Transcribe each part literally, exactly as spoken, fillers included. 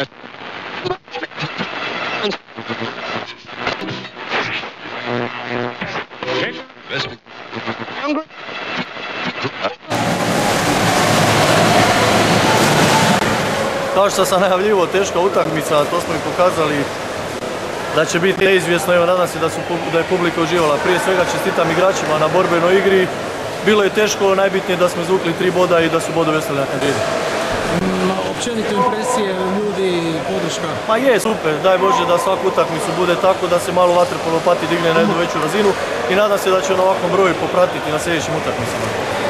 Kao što sam najavljivo, teška utakmica, to smo i pokazali da će biti neizvjesno. Evo, nadam se da, su, da je publika uživala. Prije svega čestitam igračima na borbenoj igri. Bilo je teško, najbitnije da smo izvukli tri boda i da su bodovi ostali na kandidi. Općenito impresije, ljudi, podrška? Pa je, super. Daj Bože da svaku utakmicu bude tako, da se malo vaterpolo pati digne na jednu veću razinu i nadam se da će na ovakvom broju popratiti na sljedećim utakmicama.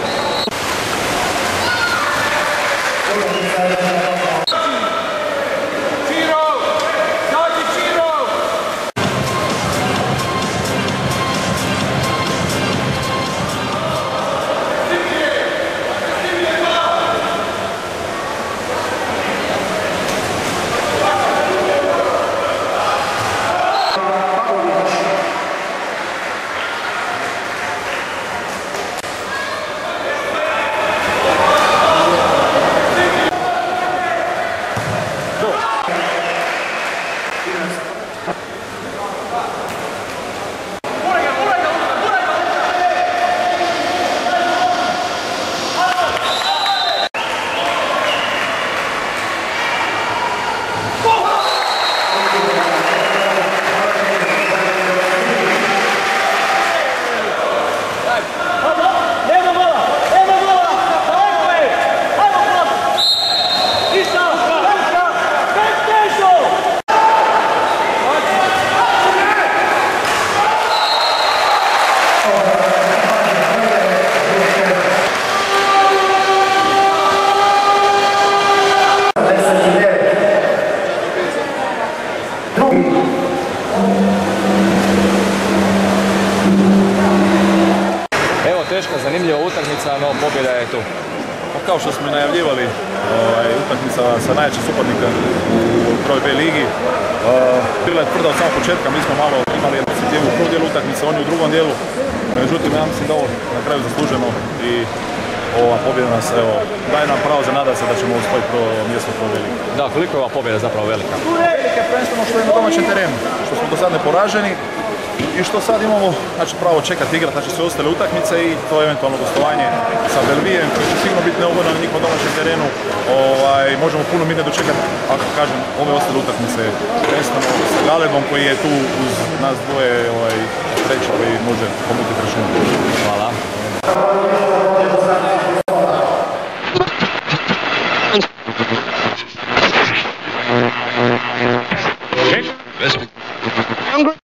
Evo, teška, zanimljiva utakmica, no pobjeda je tu. Kao što smo i najavljivali, ovaj, utakmica sa najjačim suparnika u prvoj B ligi. Bila je tvrda od samog početka, mi smo malo imali inicijativu u prvom dijelu utakmice, oni u drugom dijelu. Međutim, ja mislim da ovo na kraju zasluženo i ova pobjeda nas, evo, daje nam pravo za nada se da ćemo osvojiti prvo mjesto u prvoj ligi. Da, koliko je ova pobjeda zapravo velika? Velika je prvenstveno što je na domaćem terenu, što smo do sad neporaženi i što sad imamo, znači, pravo čekati igrati, znači sve ostale utakmice i to je eventualno gostovanje sa Belvijem koji će sigurno biti neugodno na njihovom domaćem terenu. Ovaj, možemo puno mirnije dočekati, ako kažem, ove ostale utakmice, prvenstveno sa Galebom koji je tu uz nas dvoje, ovaj, treći koji može pomutiti račun. Hvala. Okay.